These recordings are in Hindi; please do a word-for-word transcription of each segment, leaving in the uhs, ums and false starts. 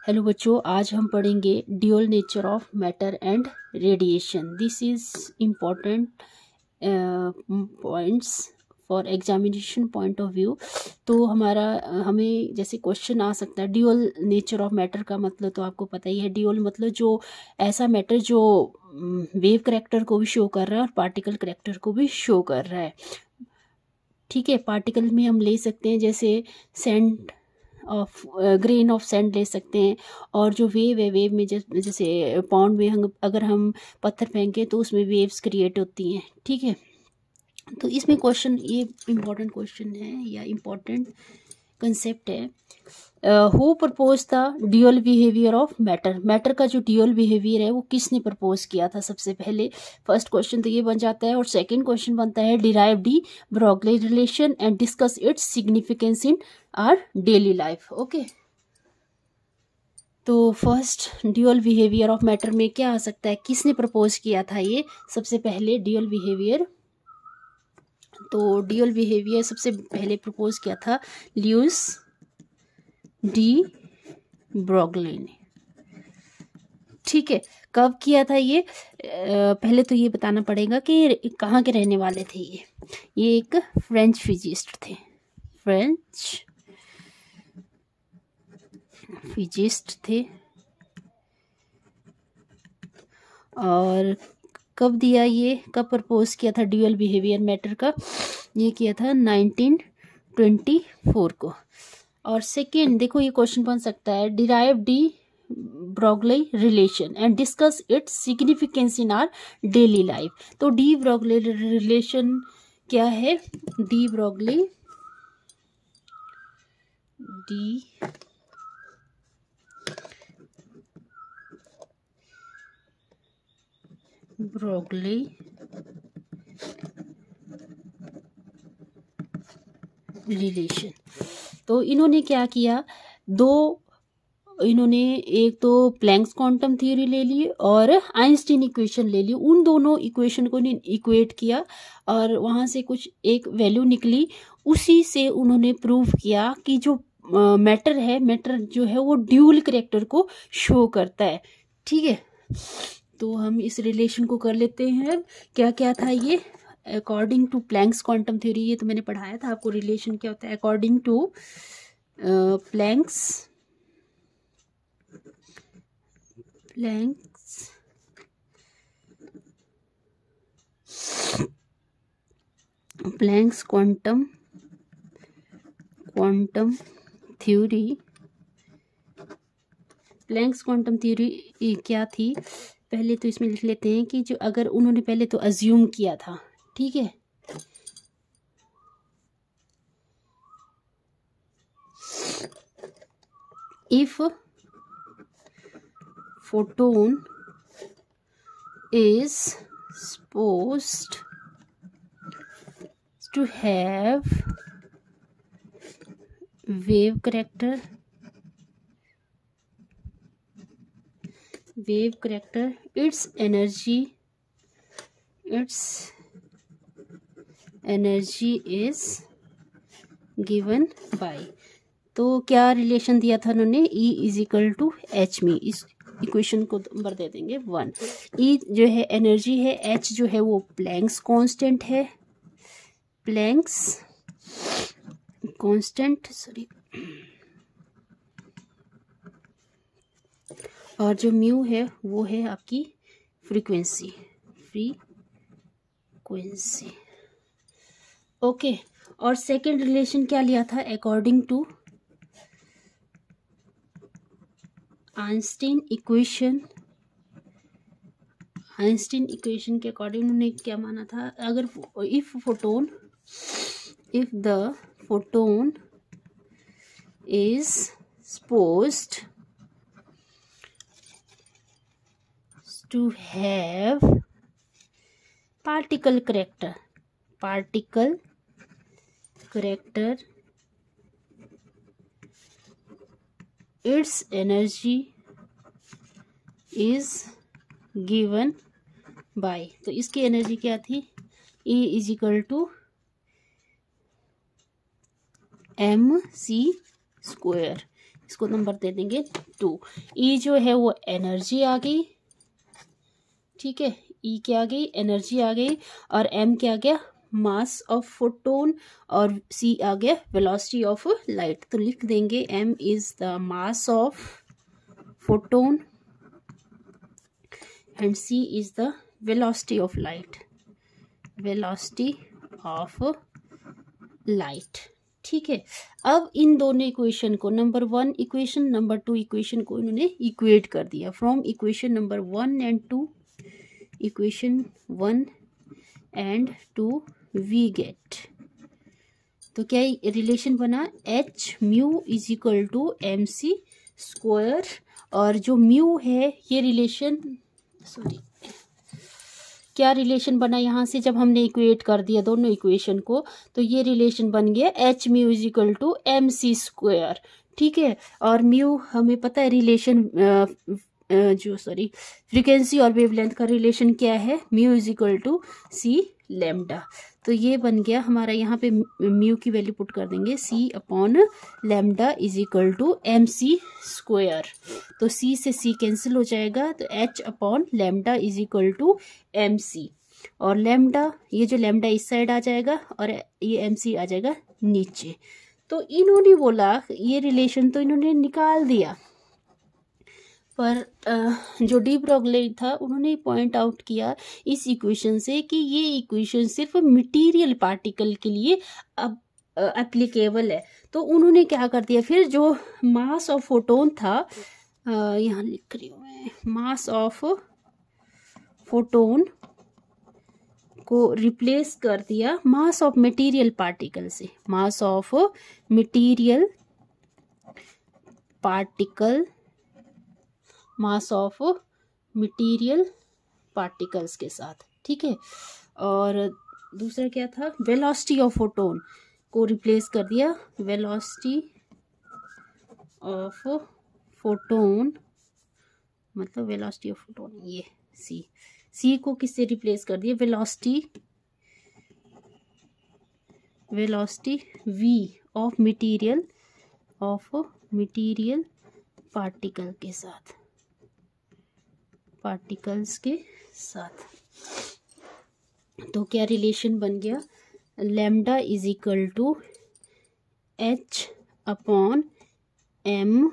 हेलो बच्चों, आज हम पढ़ेंगे dual nature of matter and radiation. This is important points for examination point of view. तो हमारा हमें जैसे क्वेश्चन आ सकता है ड्यूअल नेचर ऑफ मैटर का मतलब तो आपको पता ही है। ड्यूअल मतलब जो ऐसा मैटर जो वेव करैक्टर को भी शो कर रहा है और पार्टिकल करैक्टर को भी शो कर रहा है। ठीक है, पार्टिकल में हम ले सकते हैं जैसे sand of grain of sand ले सकते हैं, और जो वेव है वेव में जैसे पॉन्ड में हम अगर हम पत्थर फेंकें तो उसमें वेव्स क्रिएट होती हैं। ठीक है, तो इसमें क्वेश्चन ये इम्पोर्टेंट क्वेश्चन है या इम्पोर्टेंट कंसेप्ट है। Who propose the dual behaviour of matter. Matter का जो ड्यूअल बिहेवियर है वो किसने प्रपोज किया था सबसे पहले। फर्स्ट क्वेश्चन तो ये बन जाता है, और सेकंड क्वेश्चन बनता है derive de Broglie relation and discuss its significance in our daily life. Okay, तो first dual behaviour of matter में क्या आ सकता है, किसने प्रपोज किया था ये सबसे पहले ड्यूअल बिहेवियर। तो ड्यूअल बिहेवियर सबसे पहले प्रपोज किया था ल्यूइस डी ब्रोगली ने। ठीक है, कब किया था ये, पहले तो ये बताना पड़ेगा कि कहाँ के रहने वाले थे ये ये एक फ्रेंच फिजिस्ट थे। फ्रेंच फिजिस्ट थे। और कब दिया ये, कब प्रपोज किया था ड्यूअल बिहेवियर मैटर का, ये किया था नाइनटीन ट्वेंटी फोर को। और सेकेंड देखो ये क्वेश्चन बन सकता है derive de Broglie relation and discuss its significance in our daily life. तो डी ब्रोगली रिलेशन क्या है, de Broglie de Broglie relation. तो इन्होंने क्या किया, दो इन्होंने एक तो प्लैंक्स क्वांटम थ्योरी ले ली और आइंस्टीन इक्वेशन ले ली। उन दोनों इक्वेशन को इक्वेट किया और वहां से कुछ एक वैल्यू निकली, उसी से उन्होंने प्रूव किया कि जो मैटर है मैटर जो है वो ड्यूअल करैक्टर को शो करता है। ठीक है, तो हम इस रिलेशन को कर लेते हैं। क्या क्या था ये, according to Planck's quantum theory, ये तो मैंने पढ़ाया था आपको रिलेशन क्या होता है। According to Planck's Planck's Planck's quantum quantum theory Planck's quantum theory क्या थी, पहले तो इसमें लिख लेते हैं कि जो अगर उन्होंने पहले तो अज्यूम किया था। ठीक है, if photon is supposed to have wave character wave character its energy its energy is given by। तो क्या रिलेशन दिया था उन्होंने, E is equal to H में। इस इक्वेशन को नंबर दे देंगे वन। E जो है एनर्जी है, H जो है वो प्लैंक्स कांस्टेंट है, प्लैंक्स कांस्टेंट सॉरी, और जो म्यू है वो है आपकी फ्रीक्वेंसी फ्रीक्वेंसी ओके। और सेकंड रिलेशन क्या लिया था, according to Einstein equation Einstein equation के अकॉर्डिंग उन्होंने क्या माना था, अगर if photon if the photon is supposed to have particle character particle character its energy is given by। तो इसकी एनर्जी क्या थी, E is equal to M C square. इसको नंबर दे देंगे टू। ई जो है वो एनर्जी आ गई, ठीक है, ई क्या आ गई, एनर्जी आ गई, और एम क्या आ गया, मास ऑफ फोटोन, और सी आ गया वेलोसिटी ऑफ लाइट। तो लिख देंगे M is the mass of photon and C is the velocity of light, velocity of light, ठीक है। अब इन दोनों इक्वेशन को, number one equation, number two equation को इन्होंने इक्वेट कर दिया। From equation number one and two, equation one and two we get, तो क्या रिलेशन बना, H mu is equal to M C square, और जो म्यू है ये रिलेशन, सॉरी क्या रिलेशन बना यहाँ से, जब हमने इक्वेट कर दिया दोनों इक्वेशन को, तो ये रिलेशन बन गया H mu is equal to M C square, ठीक है। और म्यू हमें पता है रिलेशन, जो सॉरी फ्रीक्वेंसी और वेवलेंथ का रिलेशन क्या है, mu is equal to C lambda. तो ये बन गया हमारा, यहाँ पे म्यू की वैल्यू पुट कर देंगे, C upon lambda is equal to M C square. तो सी से सी कैंसिल हो जाएगा, तो H upon lambda is equal to M C, और लैम्डा, ये जो लैम्डा इस साइड आ जाएगा और ये एम सी आ जाएगा नीचे। तो इन्होंने बोला ये रिलेशन तो इन्होंने निकाल दिया, पर जो डी ब्रोगली था उन्होंने पॉइंट आउट किया इस इक्वेशन से कि ये इक्वेशन सिर्फ मटेरियल पार्टिकल के लिए अब एप्लीकेबल है। तो उन्होंने क्या कर दिया, फिर जो मास ऑफ फोटोन था, यहाँ लिख रही हूँ मैं, मास ऑफ फोटोन को रिप्लेस कर दिया मास ऑफ मटेरियल पार्टिकल से, mass of material particle, mass of material particles के साथ, ठीक है। और दूसरा क्या था, वेलोसिटी ऑफ फोटोन को रिप्लेस कर दिया, वेलोसिटी ऑफ फोटोन, मतलब वेलोसिटी ऑफ फोटोन ये सी, सी को किससे रिप्लेस कर दिया, velocity, velocity V of material, of material particle के साथ, पार्टिकल्स के साथ। तो क्या रिलेशन बन गया, lambda is equal to H upon M,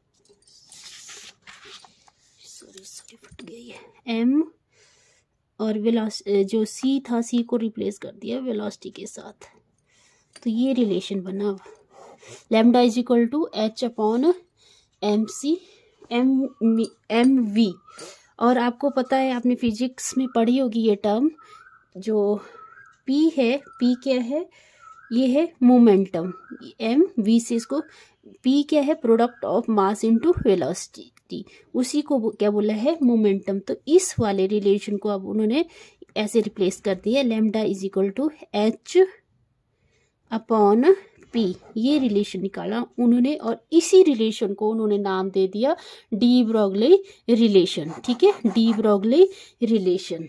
sorry sorry फट गई है, एम, और वेलोसिटी जो सी था, सी को रिप्लेस कर दिया वेलोसिटी के साथ। तो ये रिलेशन बना, lambda is equal to H upon M C, M M V. और आपको पता है, आपने फिजिक्स में पढ़ी होगी ये टर्म, जो पी है, पी क्या है, ये है मोमेंटम, एम वी से इसको, पी क्या है, product of mass into velocity, उसी को क्या बोला है, मोमेंटम। तो इस वाले रिलेशन को अब उन्होंने ऐसे रिप्लेस कर दिया, lambda is equal to H upon P, ये रिलेशन निकाला उन्होंने, और इसी रिलेशन को उन्होंने नाम दे दिया डी ब्रोगली रिलेशन, ठीक है, डी ब्रोगली रिलेशन।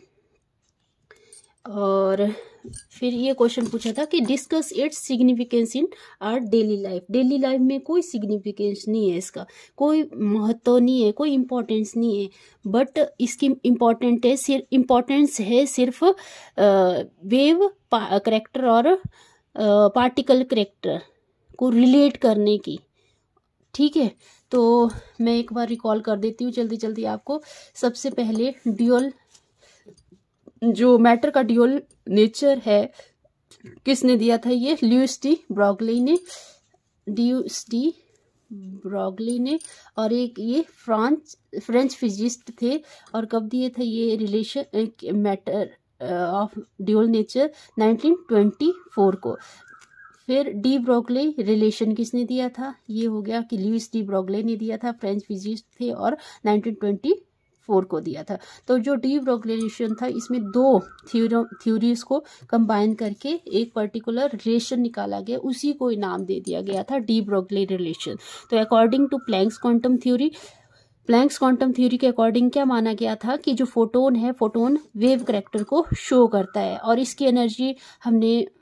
और फिर ये क्वेश्चन पूछा था कि discuss its significance in our daily life. Daily life में कोई सिग्निफिकेंस नहीं है, इसका कोई महत्व नहीं है, कोई इम्पोर्टेंस नहीं है, बट इसकी इम्पोर्टेंट है सिर्फ इम्पोर्टेंस है सिर्फ वेव करेक्टर और पार्टिकल uh, करेक्टर को रिलेट करने की, ठीक है। तो मैं एक बार रिकॉल कर देती हूँ जल्दी जल्दी आपको। सबसे पहले ड्यूअल, जो मैटर का ड्यूअल नेचर है किसने दिया था, ये ल्यूइस डी ब्रोगली ने, ल्यूइस डी ब्रोगली ने, और एक ये फ्रांस फ्रेंच फिजिस्ट थे, और कब दिए थे ये relation matter of dual nature, nineteen twenty four को। फिर डी ब्रोगली रिलेशन किसने दिया था, ये हो गया कि ल्यूइस डी ब्रोगली ने दिया था, फ्रेंच फिजिस्ट थे, और नाइनटीन ट्वेंटी फोर को दिया था। तो जो डी ब्रोगली रिलेशन था, इसमें दो थ्योरीज को कंबाइन करके एक पर्टिकुलर रिलेशन निकाला गया, उसी को नाम दे दिया गया था डी ब्रोगली रिलेशन। तो according to Planck's quantum theory, Planck's quantum theory के अकॉर्डिंग क्या माना गया था कि जो फोटोन है, फोटोन वेव करैक्टर को शो करता है, और इसकी एनर्जी हमने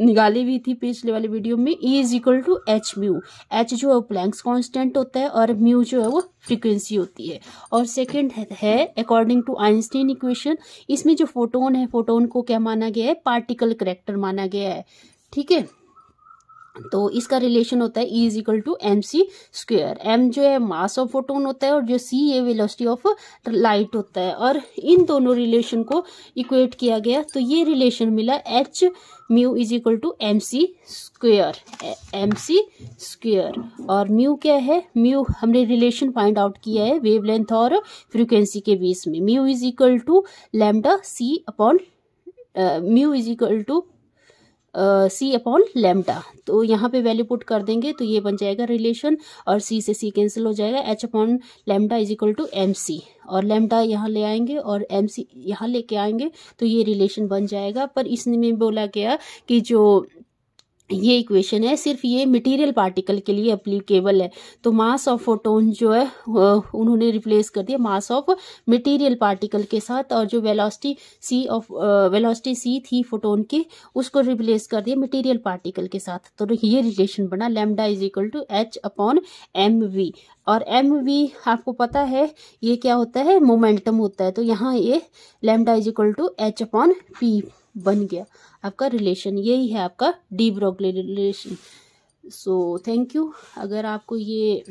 निकाली हुई थी पिछले वाले वीडियो में, E is equal to H mu. H जो है प्लैंक्स कांस्टेंट होता है और म्यू जो है वो फ्रीक्वेंसी होती है। और सेकंड है अकॉर्डिंग टू आइंस्टीन इक्वेशन, इसमें जो फोटोन है, फोटोन को क्या माना गया है, पार्टिकल करैक्टर माना गया है, ठीक है। तो इसका रिलेशन होता है E is equal to M C square. M जो है मास ऑफ फोटोन होता है और जो सी है वेलोसिटी ऑफ लाइट होता है, और इन दोनों रिलेशन को इक्वेट किया गया तो ये रिलेशन मिला H mu is equal to M C square, M C square. और म्यू क्या है, म्यू हमने रिलेशन फाइंड आउट किया है वेवलेंथ और फ्रीक्वेंसी के बीच में। Mu is equal to lambda C upon mu is equal to C upon lambda. तो यहाँ पे वैल्यू पुट कर देंगे तो ये बन जाएगा रिलेशन, और सी से सी कैंसिल हो जाएगा, H upon lambda is equal to M C, और लेमडा यहाँ ले आएंगे और एम सी यहाँ लेके आएंगे तो ये रिलेशन बन जाएगा। पर इसमें बोला गया कि जो ये इक्वेशन है सिर्फ ये मटेरियल पार्टिकल के लिए एप्लीकेबल है। तो मास ऑफ फोटोन जो है उन्होंने रिप्लेस कर दिया मास ऑफ मटेरियल पार्टिकल के साथ, और जो velocity C of velocity C थी फोटोन की उसको रिप्लेस कर दिया मटेरियल पार्टिकल के साथ। तो ये रिलेशन बना lambda is equal to H upon M V. और एम वी आपको पता है ये क्या होता है, मोमेंटम होता है। तो यहाँ ये lambda is equal to H upon P बन गया आपका रिलेशन। यही है आपका de Broglie relation. So thank you. अगर आपको ये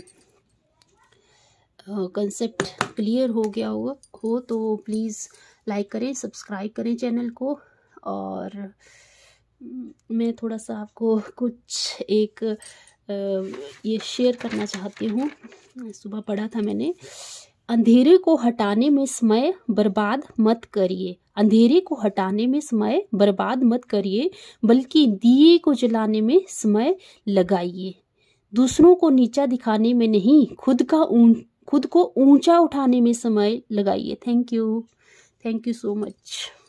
कंसेप्ट क्लियर हो गया हो, हो तो प्लीज़ लाइक करें, सब्सक्राइब करें चैनल को। और मैं थोड़ा सा आपको कुछ एक आ, ये शेयर करना चाहती हूँ। सुबह पढ़ा था मैंने, अंधेरे को हटाने में समय बर्बाद मत करिए, अंधेरे को हटाने में समय बर्बाद मत करिए, बल्कि दिए को जलाने में समय लगाइए। दूसरों को नीचा दिखाने में नहीं, खुद का ऊं, खुद को ऊंचा उठाने में समय लगाइए। Thank you, thank you so much.